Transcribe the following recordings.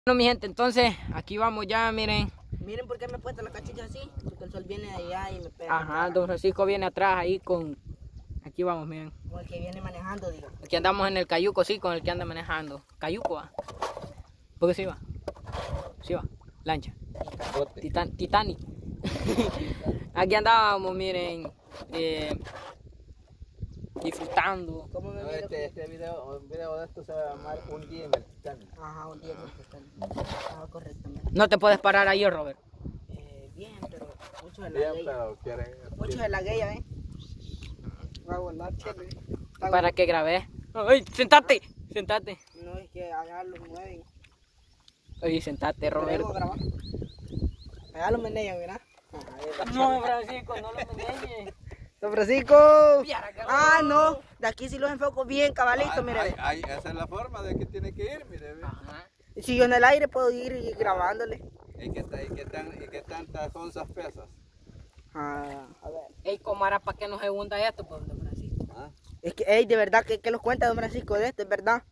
Bueno, mi gente, entonces aquí vamos ya, miren. Miren por qué me he puesto la cachucha así, porque el sol viene de allá y me pega. Ajá, don Francisco viene atrás ahí con... Aquí vamos, miren. Como el que viene manejando, digo. Aquí andamos en el cayuco, sí, con el que anda manejando. Cayuco, va. ¿Por qué sí va? Sí va, lancha. Titanic. Aquí andábamos, miren, disfrutando. ¿Cómo me miro? Un video de esto se va a llamar Un día en el Titanic. Ajá, un día que están. Ah, correctamente. No te puedes parar ahí, Robert. Bien, pero mucho de la Bien, gueya. pero quieren... Mucho de la gueya, Va a volar, chile. Para que grabes. ¡Ay, sentate! Sentate. No, es que allá los mueven. Oye, sentate, Robert. Allá los menean, ¿verdad? No, Francisco, no lo menees. Don Francisco. Ah, no. De aquí sí los enfoco bien, cabalito, mire. Esa es la forma de que tiene que ir, mire. Ajá. Si yo en el aire puedo ir grabándole. ¿Y qué tantas onzas pesas? Ah, a ver. Ey, ¿cómo hará para que no se hunda esto, pues, don Francisco? ¿Ah? Es que, ey, de verdad, ¿qué nos cuenta don Francisco de esto? Es verdad.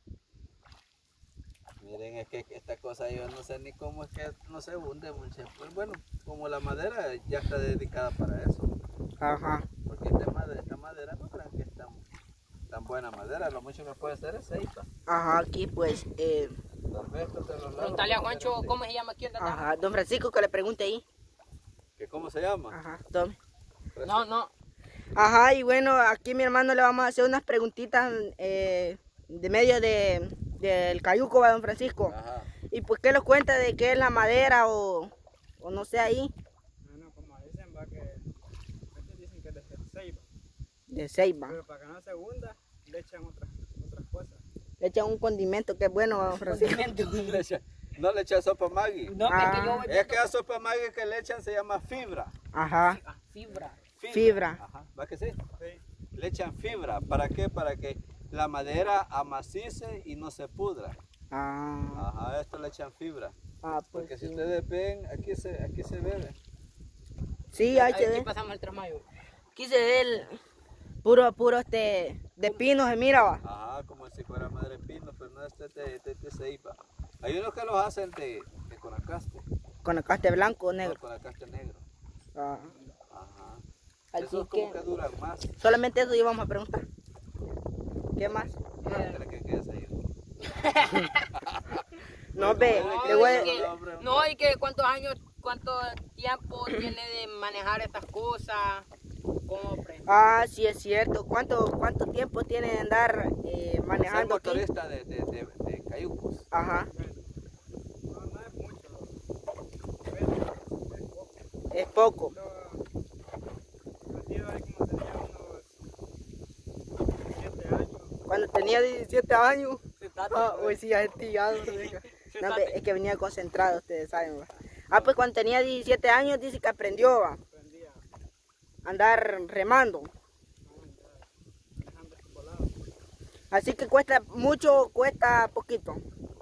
Miren, es que esta cosa yo no sé ni cómo es que no se hunde, muchachos. Pues bueno, como la madera ya está dedicada para eso. Ajá. Porque esta madera no crean que es tan buena madera. Lo mucho que puede ser es ceiba. Ajá, aquí pues, Tal vez esto se lo Preguntale a Juancho cómo se llama aquí en Tatá. ajá, don Francisco que le pregunte ahí. ¿Que cómo se llama? Ajá, tome. No. Ajá, y bueno, aquí mi hermano le vamos a hacer unas preguntitas de medio del cayuco, ¿va, don Francisco? Ajá. Y pues, ¿qué nos cuenta de qué es la madera o no sé ahí? Bueno, como dicen, va que estos dicen que es de ceiba, De ceiba. pero para que no se hunda, le echan otras cosas. Le echan un condimento que es bueno, ¿va, don Francisco? No le echa sopa Maggi. No, es que yo voy Es que la sopa Maggi que le echan se llama fibra. Ajá, fibra. fibra. Ajá. ¿Va que sí? Sí. Le echan fibra. ¿Para qué? Para que la madera amacice y no se pudra. Ah, Ajá, esto le echan fibra. pues Porque si sí. ustedes ven, aquí se bebe. Sí, ahí se Aquí ve. pasamos el 3 de mayo. Aquí se ve el puro de pino, se mira, va. Ajá, como si fuera madre pino, pero no este de ceiba. Hay unos que los hacen de conacaste. Con el caste blanco o negro. No, conacaste negro. Ah, Ajá. así Esos como que duran más. solamente eso íbamos a preguntar. ¿Qué más? No, espera que quede ahí. No, ve, le voy a... No, y que cuánto tiempo tiene de manejar estas cosas. ¿Cómo aprende? Ah, sí es cierto. ¿Cuánto tiempo tiene de andar Ser manejando aquí? motorista de cayucos. Ajá, No es mucho, pero es poco. es poco. Yo ahí como tenía unos 17 años. Cuando tenía 17 años, hoy sí ya es tillado. No, ve, es que venía concentrado, ustedes saben, va. Ah, pues cuando tenía 17 años dice que aprendió, va, Aprendí a a andar remando. manejando estos volados. Así que cuesta mucho, cuesta poquito.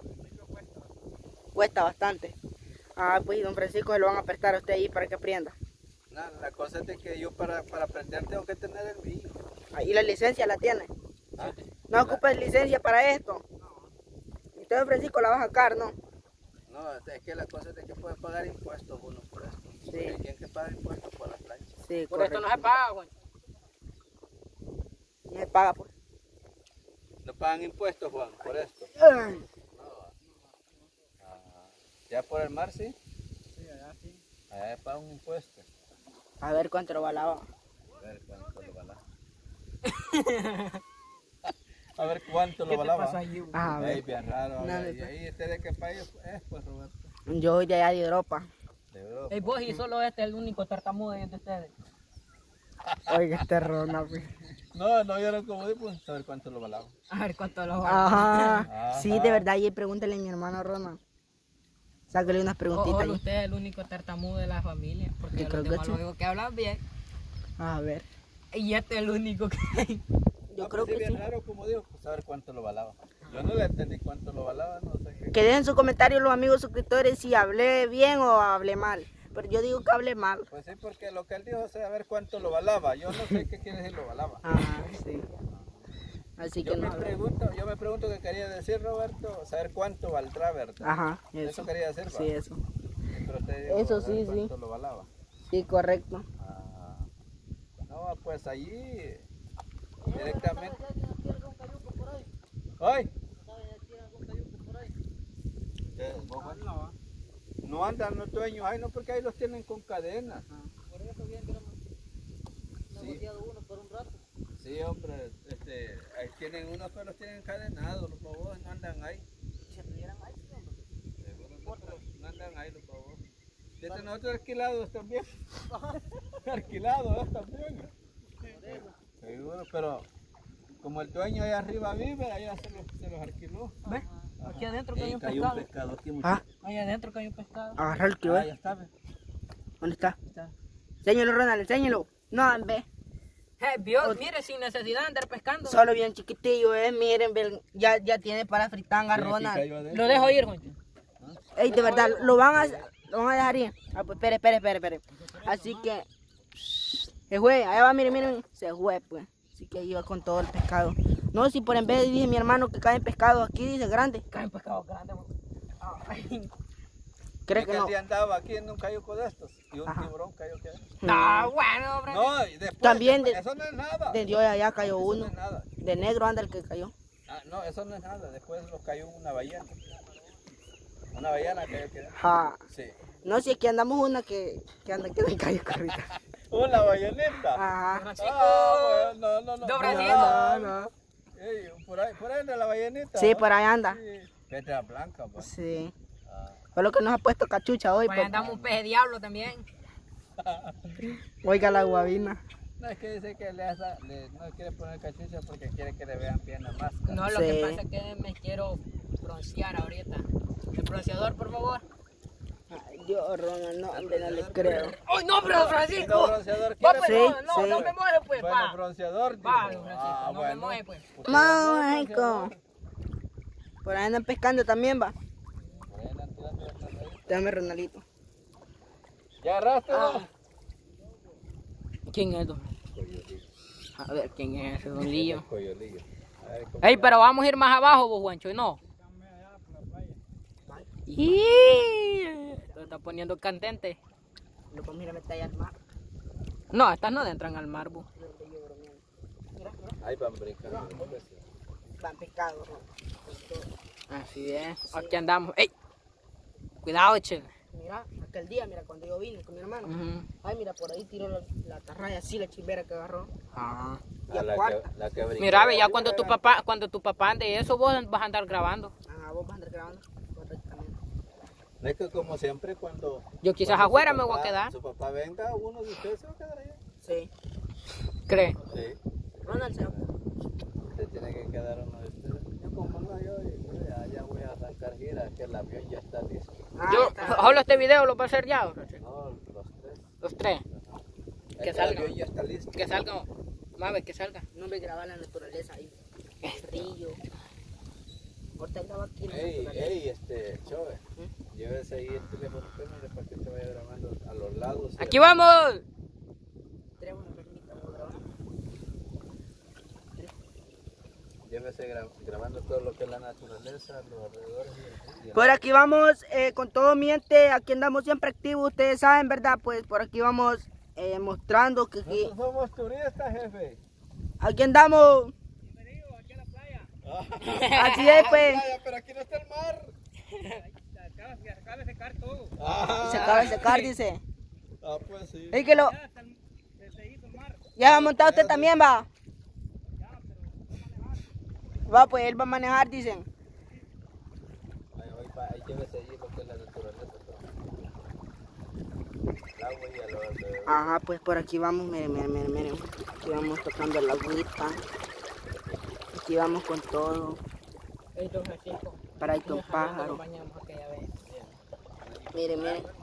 Cuesta bastante. Ah, pues don Francisco se lo van a prestar a usted ahí para que aprenda. La cosa es de que yo para aprender tengo que tener el mío. Ahí la licencia la tiene. ¿Ah? No ocupa licencia para esto. Usted, don Francisco, la va a sacar, ¿no? No, es que la cosa es de que puede pagar impuestos uno por esto. Sí. Hay quien que paga impuestos por las planchas. Sí, Por esto correcto. no se paga, Juan. No se paga, pues. No pagan impuestos, Juan, por esto. Ay. Ajá. Ya por el mar sí, Sí, allá sí. allá pagan un impuesto. A ver cuánto lo valaba. A ver cuánto lo valaba. A ver cuánto lo ¿Qué te valaba. pasa ahí? Ah, a Ahí ver. bien raro. No, ¿Y no, ahí usted de qué país es, pues, Roberto? Yo soy de allá de Europa. De Europa. Ey, vos y solo este es el único tartamudo de ustedes. Oiga, este rona, pues. No, no vieron cómo di, pues, a ver cuánto lo valaba. A ver cuánto lo vale. Ajá. Ajá. Sí, de verdad, y pregúntale a mi hermano Ronald. Sácale unas preguntitas Ojalá ahí. usted es el único tartamudo de la familia. Porque Yo los creo que demás sí. lo digo que hablan bien. A ver. Y este es el único que hay. Yo No, creo pues, que bien sí. raro como dijo, pues a ver cuánto lo valaba. Yo no le entendí cuánto lo valaba, no sé qué. Que dejen sus comentarios los amigos suscriptores si hablé bien o hablé mal. Pero yo digo que hablé mal. Pues sí, porque lo que él dijo es a ver cuánto lo valaba. Yo no sé qué quiere decir lo valaba. Ajá, sí. Así que yo no. me pregunto qué quería decir, Roberto, saber cuánto valdrá, ¿verdad? Ajá, Eso quería decir, ¿va? Sí, eso. Pero usted dijo, Eso a ver sí, cuánto sí. lo valaba. Sí, correcto. Ah, no, pues allí directamente. ¡Ay! No andan los dueños, ay no, porque ahí los tienen con cadenas. Por eso bien que Sí. uno por un rato. Sí, hombre, ahí tienen unos que los tienen encadenados, los babos no andan ahí. Si estuvieran ahí, sí, hombre. Seguro no andan ahí los babos. Desde nosotros alquilados también. Alquilados también. Seguro, pero como el dueño allá arriba vive, allá se los alquiló. ¿Ves? Aquí adentro Ey, cayó un pescado. pescado aquí, Ah, Ahí adentro cayó un pescado. agarrar el que Ah, ve. ya está, ve. ¿Dónde está? Está. Enséñalo, Ronald, enséñalo. No, en vez. Vio, mire, sin necesidad de andar pescando. Solo bien chiquitillo, miren, ven, ya tiene para fritanga, Sí, aquí Ronald. cayó adentro. Lo dejo ir, Juancho. Ey, de verdad, lo van a dejar ir. Ah, pues espere. Así que se fue, allá va, miren, se fue, pues. Así que iba con todo el pescado. No, si por en vez dije mi hermano que caen pescado aquí, dice grande. Caen pescados grandes. ¿Crees Es que no? el día andaba aquí en un cayuco de estos y un Ajá. tiburón cayó que Ah, bueno, hombre. No, y después, También eso no es nada. De Dios allá cayó Eso uno. no es nada. De negro anda el que cayó. Ah, no, eso no es nada. Después los cayó una ballena. Una ballena cayó que Ja. sí. No, si es que andamos una que anda que le cayó corrida. Una ballenita. Ajá. Francisco. Ah, bueno, no. Don Francisco. No. Ey, por ahí anda la ballenita. Sí, ¿no? por ahí anda. Sí. Petra blanca, pues. Sí. Ah. Fue lo que nos ha puesto cachucha hoy. Pues Pues. andamos un pez de diablo también. Oiga la guabina. No, es que dice que no quiere poner cachucha porque quiere que le vean bien la máscara. No, lo Sí. que pasa es que me quiero broncear ahorita. El bronceador, por favor. Ay, Dios, Ronald, no, hombre, no le creo. ¡Ay, no, pero Francisco! No, bronceador Va, quiere. pues, Sí, no, sí. no me moje, pues, Bueno, va. bronceador. Va, dijo. don Francisco, no me moje, pues. Porque Mágico. bronceador. Por ahí andan pescando también, va. Por ahí andan tirando las cosas ahí. Dame, Ronaldito. ¿Ya agarraste? Ah. ¿Quién es, don? A ver, ¿quién es ese, don Lillo? Coyolillo. A ver, ¿cómo Ey, pero vamos a ir más abajo, vos, Juancho, ¿no? ¡Y! Te está poniendo candente. Luego, mira, me está ahí al mar. No, estas no entran al mar, vos. Ahí van brincando. Van pescado, Así es. Aquí andamos. ¡Ey! Cuidado, che. Mira, aquel día, mira, cuando yo vine con mi hermano. Ujú. Ay, mira, por ahí tiró la atarraya así, la chimbera que agarró. Ah. Y la cuarta. La que brincó. Mira, ve, ya cuando tu papá ande eso, vos vas a andar grabando. Ah, vos vas a andar grabando. Correctamente. Es que como siempre cuando... Yo quizás cuando afuera su me voy a papá- quedar. Su papá venga, uno de ustedes se va a quedar allá. Sí. ¿Crees? Sí. Ronald se va. Se tiene que quedar uno de ustedes. Yo como no, yo ya voy a arrancar gira, que el avión ya está listo. Ah, Yo, está. solo este video lo va a hacer ya. No, los tres. Los tres. Que El salga. avión ya está listo. Que salga. Mame, que salga. No me graba la naturaleza ahí. El río. Ahorita graba aquí la naturaleza. Ey, Chove, llévese ahí el teléfono primero para que te vaya grabando a los lados. ¡Aquí vamos! Tenemos una permita, ¿no? Graba. Llévese grabando todo lo que es la naturaleza, los alrededores. Por aquí vamos con todo miente, aquí andamos siempre activos, ustedes saben, ¿verdad? Pues por aquí vamos mostrando que aquí, Nosotros somos turistas, jefe. aquí andamos. Así es, pues. Playa, pero aquí no está el mar. Se acaba de secar todo. Se acaba de secar, dice. Ah, pues sí. Es que lo, Ya se hizo el mar. ya va a montar usted también, va. Va, pues él va a manejar, dicen. Ahí llévese allí lo que es la naturaleza. Todo. El agua y a los alrededores. Ajá, pues por aquí vamos, miren. Aquí vamos tocando la agüita. Aquí vamos con todo. Ey, don Francisco. Para ahí con pájaro. Bañamos aquella vez. Miren.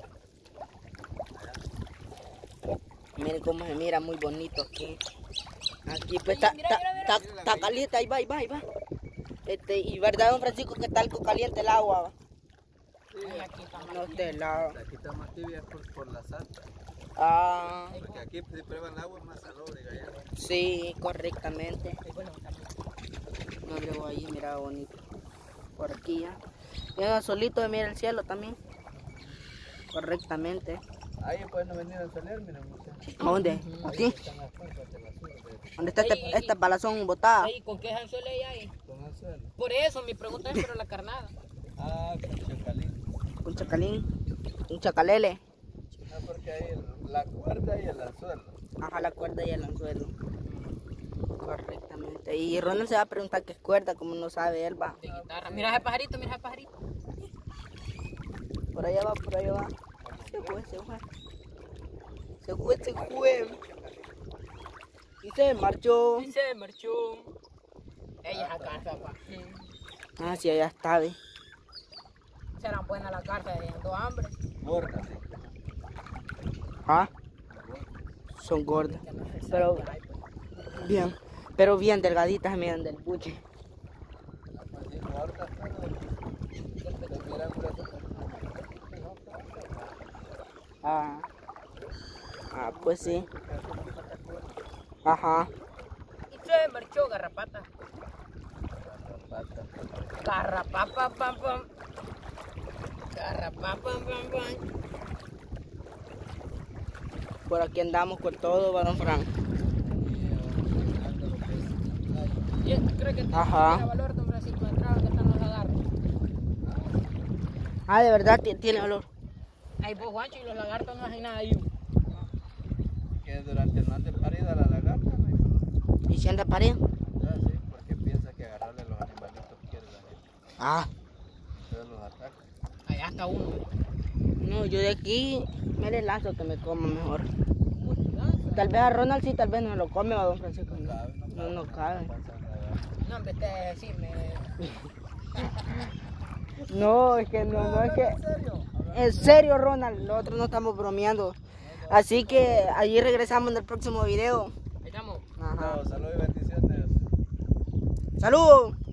Miren cómo se mira muy bonito aquí. Aquí pues está caliente, ahí va. Y verdad, don Francisco, que está algo caliente el agua. ¿Va? Aquí estamos. No esté helado. Aquí está más tibia por la santa. Ah, Porque aquí si prueban el agua es más salobre, allá. sí, correctamente. Ey, bueno, también. No agregó ahí, mira bonito. Por aquí ya. Llega solito, mira el cielo también. Correctamente. Ahí pueden venir a salir, miren muchachos. ¿A dónde? ¿Aquí? Están las puertas de basura. ¿Dónde está esta palazón botada? Ey, ¿con qué anzuelo hay ahí? Con anzuelo. Por eso, mi pregunta es, pero la carnada. Ah, con chacalín. Un chacalín. Un chacalele. No, porque ahí la cuerda y el anzuelo. Ajá, la cuerda y el anzuelo. Correctamente. Y Ronald se va a preguntar qué es cuerda, como no sabe él, va. De guitarra. Mira ese pajarito, mira ese pajarito. Por allá va, por allá va. Se fue, se fue. Se fue, se fue. Y se marchó. Y se marchó. Ella es a casa, pa. Ah, sí, allá está, ve. Serán buenas las cartas, ando hambre. Gorda, sí. Ah, son gordas. Pero bien, pero bien delgaditas, miren, del buche. Así gorda, pero mira, Ah, pues sí. Ajá. Y se marchó, garrapata. Garrapapa, pam, pam. Garrapapa, pam, pam. Por aquí andamos con todo, varón Frank. Yo creo que Ajá. tiene valor, don Francisco, entrada que están los lagartos. Ah, de verdad tiene olor. Ay, vos, Juancho, y los lagartos no hacen nada ahí. que durante el de parida la lagarta, ¿no? ¿Y si anda parido? Ah, sí, porque piensa que agarrarle los animalitos quiere la gente. Ah, Entonces los ataca. Allá está uno. no, yo de aquí me le lanzo que me coma mejor. Tal vez a Ronald sí, tal vez no lo come, a don Francisco. No cabe. No, en vez de decirme. No, es que no es que... En serio, Ronald, nosotros no estamos bromeando. Así que allí regresamos en el próximo video. Estamos. Ajá. Salud y bendiciones. ¡Salud!